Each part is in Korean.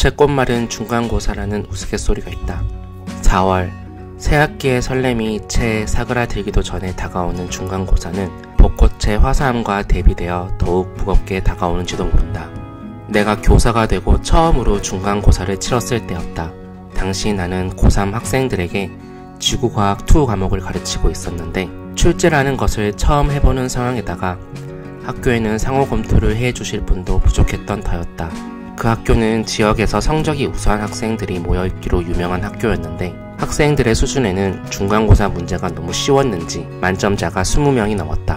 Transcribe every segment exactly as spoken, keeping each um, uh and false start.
벚꽃의 꽃말은 중간고사라는 우스갯소리가 있다. 사월, 새학기의 설렘이 채 사그라들기도 전에 다가오는 중간고사는 벚꽃의 화사함과 대비되어 더욱 무겁게 다가오는지도 모른다. 내가 교사가 되고 처음으로 중간고사를 치렀을 때였다. 당시 나는 고삼 학생들에게 지구과학 이 과목을 가르치고 있었는데 출제라는 것을 처음 해보는 상황에다가 학교에는 상호 검토를 해주실 분도 부족했던 터였다. 그 학교는 지역에서 성적이 우수한 학생들이 모여있기로 유명한 학교였는데 학생들의 수준에는 중간고사 문제가 너무 쉬웠는지 만점자가 이십 명이 넘었다.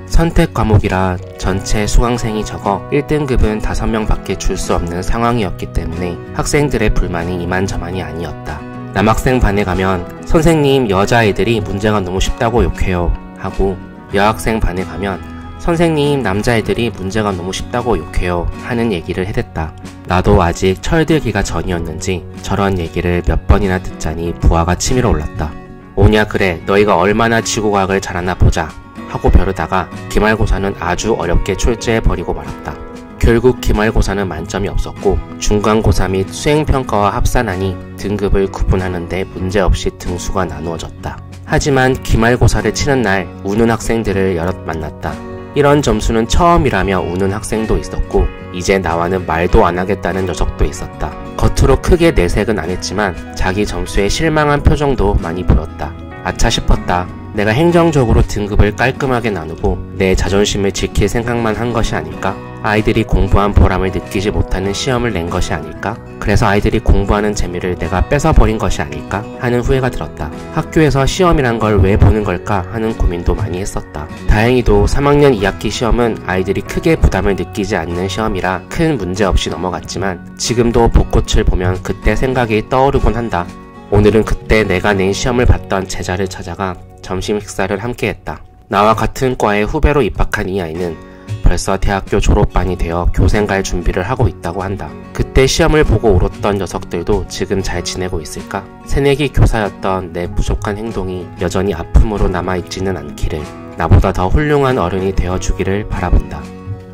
선택 과목이라 전체 수강생이 적어 일 등급은 다섯 명밖에 줄 수 없는 상황이었기 때문에 학생들의 불만이 이만저만이 아니었다. 남학생 반에 가면 선생님 여자애들이 문제가 너무 쉽다고 욕해요 하고 여학생 반에 가면 선생님 남자애들이 문제가 너무 쉽다고 욕해요 하는 얘기를 해댔다. 나도 아직 철들기가 전이었는지 저런 얘기를 몇 번이나 듣자니 부하가 치밀어 올랐다. 오냐 그래 너희가 얼마나 지구과학을 잘하나 보자 하고 벼르다가 기말고사는 아주 어렵게 출제해버리고 말았다. 결국 기말고사는 만점이 없었고 중간고사 및 수행평가와 합산하니 등급을 구분하는 데 문제없이 등수가 나누어졌다. 하지만 기말고사를 치는 날 우는 학생들을 여럿 만났다. 이런 점수는 처음이라며 우는 학생도 있었고 이제 나와는 말도 안 하겠다는 녀석도 있었다. 겉으로 크게 내색은 안 했지만 자기 점수에 실망한 표정도 많이 보였다. 아차 싶었다. 내가 행정적으로 등급을 깔끔하게 나누고 내 자존심을 지킬 생각만 한 것이 아닐까? 아이들이 공부한 보람을 느끼지 못하는 시험을 낸 것이 아닐까? 그래서 아이들이 공부하는 재미를 내가 뺏어버린 것이 아닐까? 하는 후회가 들었다. 학교에서 시험이란 걸 왜 보는 걸까? 하는 고민도 많이 했었다. 다행히도 삼 학년 이 학기 시험은 아이들이 크게 부담을 느끼지 않는 시험이라 큰 문제 없이 넘어갔지만 지금도 벚꽃을 보면 그때 생각이 떠오르곤 한다. 오늘은 그때 내가 낸 시험을 봤던 제자를 찾아가 점심 식사를 함께 했다. 나와 같은 과에 후배로 입학한 이 아이는 벌써 대학교 졸업반이 되어 교생 갈 준비를 하고 있다고 한다. 그때 시험을 보고 울었던 녀석들도 지금 잘 지내고 있을까? 새내기 교사였던 내 부족한 행동이 여전히 아픔으로 남아있지는 않기를, 나보다 더 훌륭한 어른이 되어주기를 바라본다.